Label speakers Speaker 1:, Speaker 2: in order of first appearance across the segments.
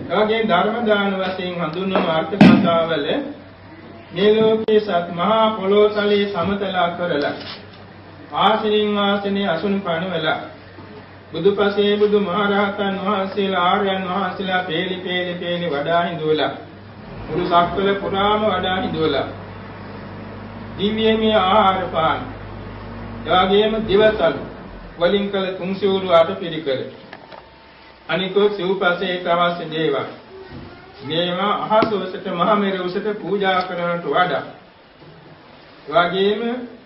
Speaker 1: එවැගේ ධර්ම දාන වශයෙන් හඳුන්වන අර්ථ කතාවල මේ ලෝකයේ සත් මහා පොළොව තලයේ සමතලා කරලා ආසනින් ආසනේ අසුන් පනවලා බුදුපසේ බුදු මහරහතන් වහන්සේලා ආර්යයන් වහන්සේලා පේලි වඩා හිඳුවලා මුළු සක්වල පුරාම වඩා හිඳුවලා දිව්‍යමය ආහාර පාන එවැගේම දිවසලු වලින් කළ තුන්සිවුරු අට පිළිකර අනිකෝ සිව්පසේට අවශ්‍ය දේවල් මේවා අහස උසට මහ මෙර උසට පූජා කරනට වඩා එවැගේම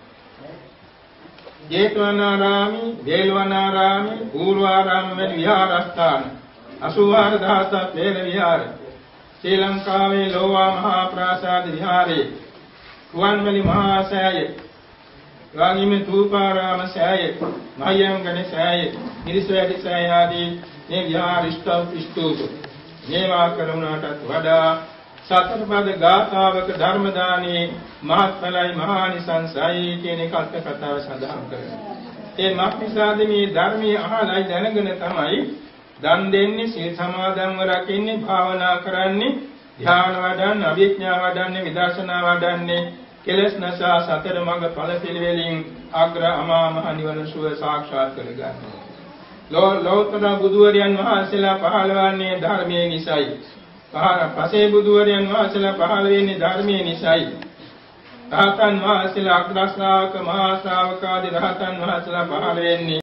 Speaker 1: ජේතවනාරාමී, වේලවනාරාමී, පූර්වාරාම වැනි විහාරස්ථාන 84000ක් වේල විහාර ශ්‍රී ලංකාවේ ලෝවා මහා ප්‍රාසාද විහාරේ රුවන්වැලි මහා සෑය එවැගේම තූපාරාම සෑය මහියංගන සෑය මිරිසවැටි සෑය ආදී මේ විහාර ස්තූප මේවා කරුණාටත් වඩා සතරපද ගාථාවක ධර්ම දානයේ මහත්ඵලයි මහානිසංසයි කියන එක අර්ථ කතාව සඳහන් කරනවා. ඒ මාක්නිසාද මේ ධර්මයේ අහලයි දැනගෙන තමයි දන් දෙන්නේ, සීල සමාදන්ව රකින්නේ, භාවනා කරන්නේ, ධ්‍යාන වඩන්නේ, අභිඥා වඩන්නේ, විදර්ශනා වඩන්නේ, කෙලස් නැසා සතර මඟ ඵල පිළිවෙලින් අග්‍ර අමා මහ නිවන සුව සාක්ෂාත් කරගන්නවා. ලෝතර බුදුවරයන් වහන්සේලා පහළ වන්නේ ධර්මයේ නිසයි. පසේ බුදුවරයන් වහන්සේලා පහළ වෙන්නේ ධර්මයේ නිසයි. රහතන් වහන්සේලා අග්‍ර ශ්‍රාවක මහා ශ්‍රාවක ආදී රහතන් වහන්සේලා පහළ වෙන්නේ